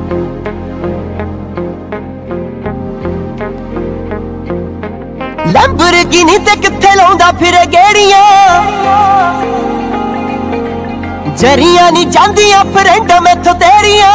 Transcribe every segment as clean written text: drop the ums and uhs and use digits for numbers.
Lamborghini ते किथे लाउंदा फिरे गेड़ियां, जरियां नी जांदियां फ्रेंड मैथों तेरियां।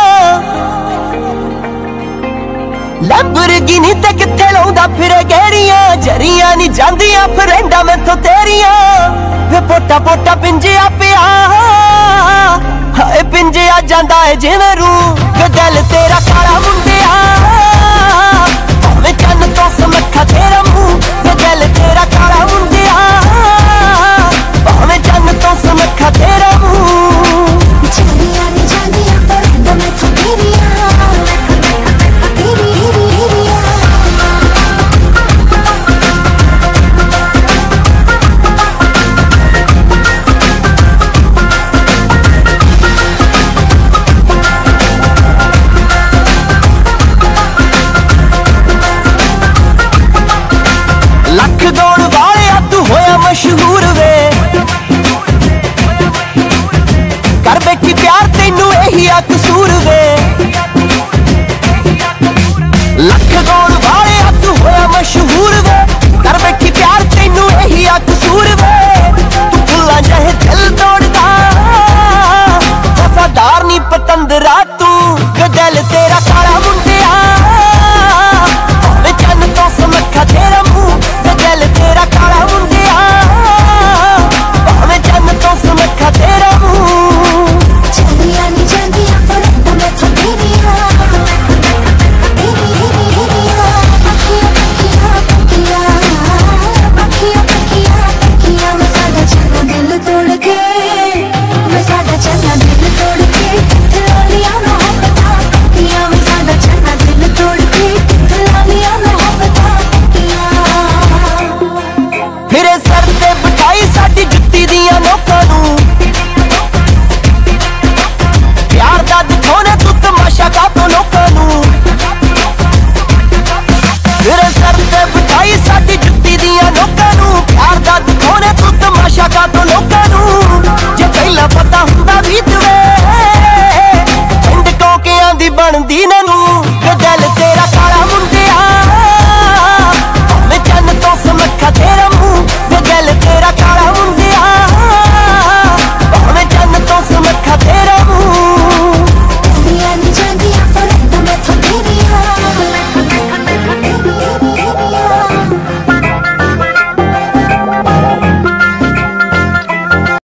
लैम्बोर्गिनी ते किथे लाउंदा फिरे गेड़ियां, जरियां नी जांदियां फ्रेंड मैथों तेरियां। वे पोटा पोटा पिंजिया पिया, हाय पिंजिया जांदा है जिवें रूह। वे दिल तेरा काला मुंडिया, भावें चन्न तो समखा तेरा मुंह। वे दिल तेरा काला मुंडिया, भावें चन्न तो समखा तेरा मुंह। जरियां नी जांदियां फ्रेंड मैथों तेरियां। लख दौड़ वाले तू होया मशहूर वे, कर बैठी प्यार तेनू यही आ कसूर।